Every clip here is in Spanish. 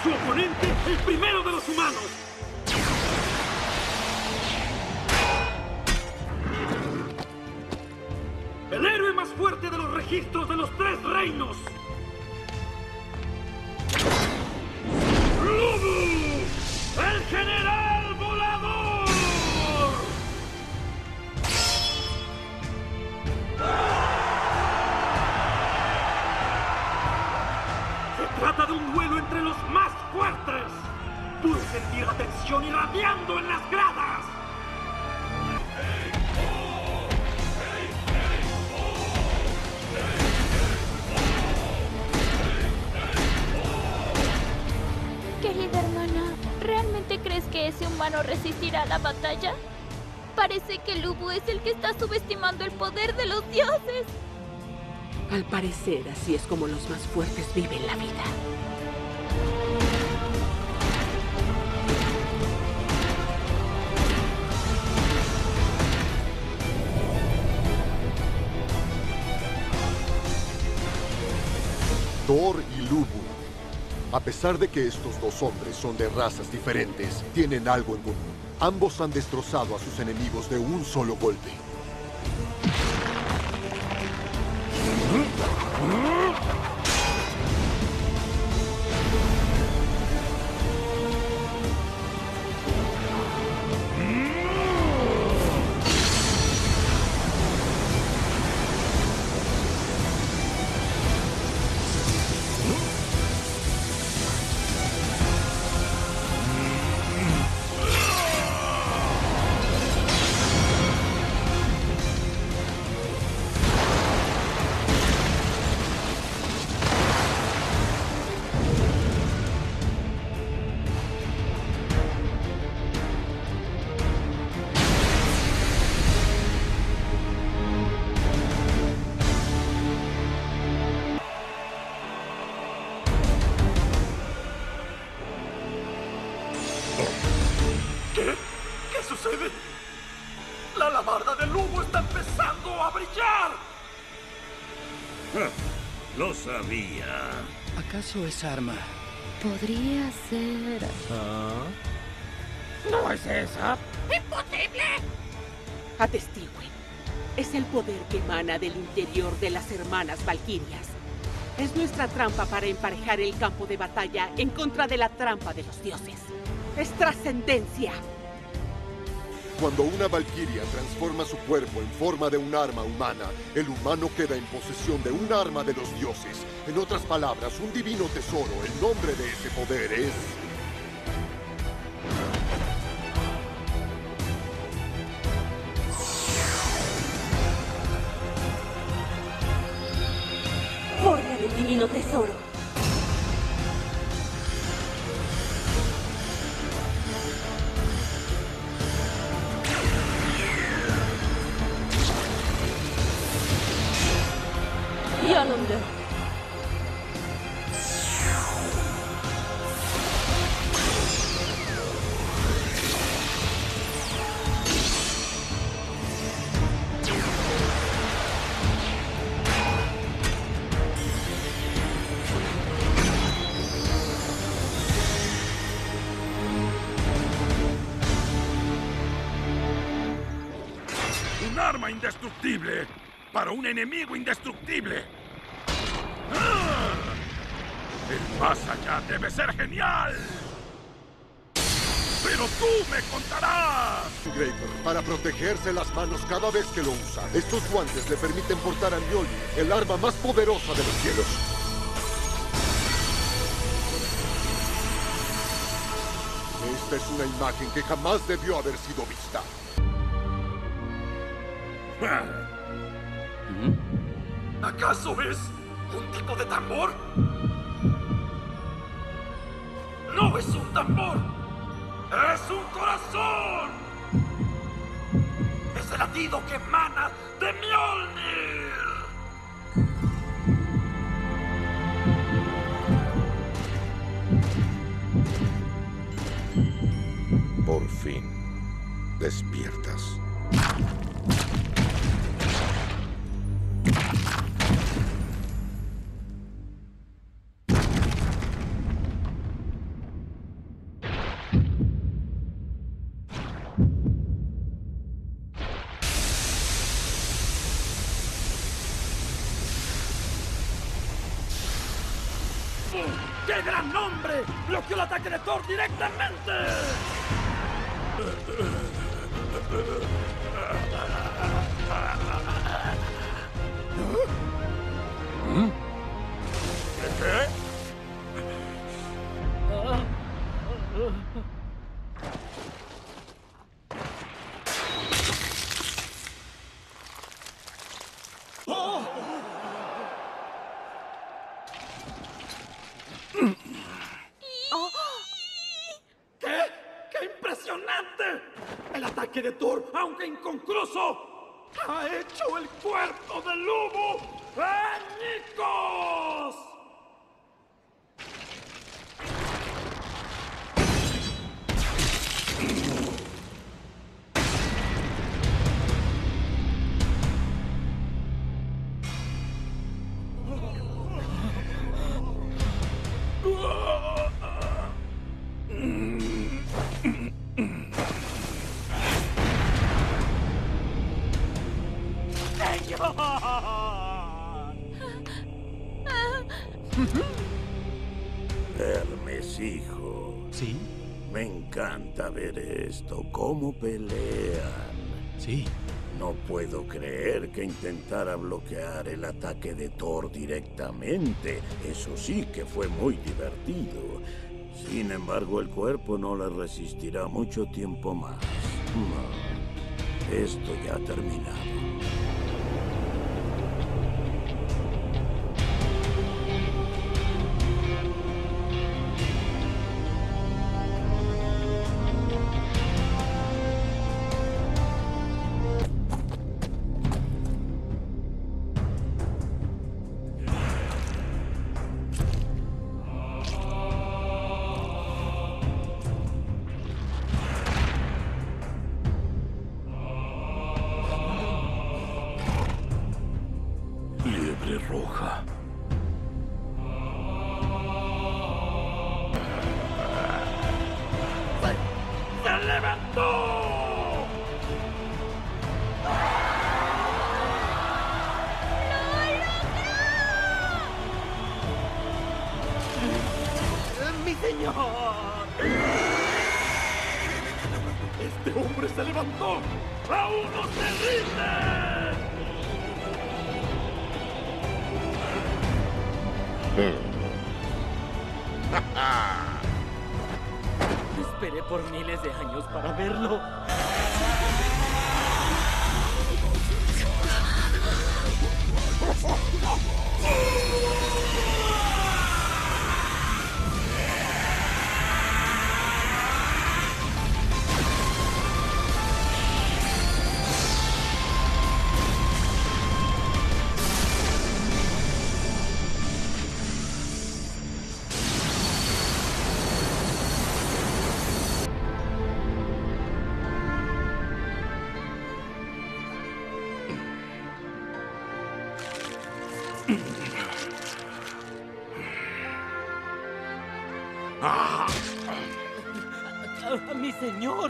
Su oponente, el primero de los humanos. El héroe más fuerte de los registros de los tres reinos. ¡Lubu! ¡El general volador! Se trata de un duelo entre los más fuertes. Pude sentir la tensión irradiando en las gradas. Querida hermana, ¿realmente crees que ese humano resistirá a la batalla? Parece que Lubu es el que está subestimando el poder de los dioses. Al parecer, así es como los más fuertes viven la vida. Thor y Lubu. A pesar de que estos dos hombres son de razas diferentes, tienen algo en común. Ambos han destrozado a sus enemigos de un solo golpe. ¿Qué sucede? La alabarda de Lubu está empezando a brillar. Lo sabía. ¿Acaso esa arma? Podría ser... ¿No es esa? Atestiguen. Es el poder que emana del interior de las hermanas Valquirias. Es nuestra trampa para emparejar el campo de batalla en contra de la trampa de los dioses. Es trascendencia. Cuando una valquiria transforma su cuerpo en forma de un arma humana, el humano queda en posesión de un arma de los dioses. En otras palabras, un divino tesoro. El nombre de ese poder es... Forja del divino tesoro. Yolunda. ¡Un arma indestructible! ¡Para un enemigo indestructible! ¡Ah! ¡El más allá debe ser genial! ¡Pero tú me contarás! Graper, para protegerse las manos cada vez que lo usa. Estos guantes le permiten portar a Mjolnir, el arma más poderosa de los cielos. Esta es una imagen que jamás debió haber sido vista. ¿Acaso es un tipo de tambor? ¡No es un tambor! ¡Es un corazón! ¡Es el latido que emana de Mjolnir! Por fin, despiertas. gran hombre bloqueó el ataque de Thor directamente! ¿Qué? ¡Qué impresionante! El ataque de Thor, aunque inconcluso, ha hecho el cuerpo del lobo añicos. Hermes, hijo. ¿Sí? Me encanta ver esto, cómo pelean. Sí. No puedo creer que intentara bloquear el ataque de Thor directamente. Eso sí que fue muy divertido. Sin embargo, el cuerpo no le resistirá mucho tiempo más. No. Esto ya ha terminado. Liebre roja. ¡Se levantó! ¡Mi señor! ¡Este hombre se levantó! ¡Aún no se rinde! Esperé por miles de años para verlo. ¡Mi señor!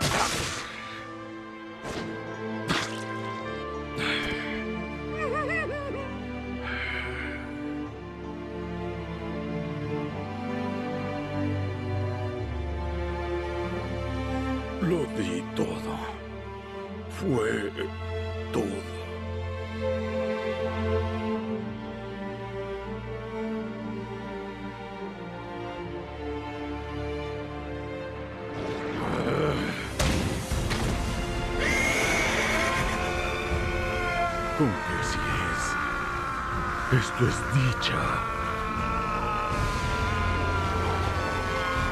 Lo di todo. Fue todo. ¿Con qué si es? Esto es dicha.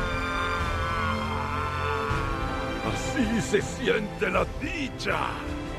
Así se siente la dicha.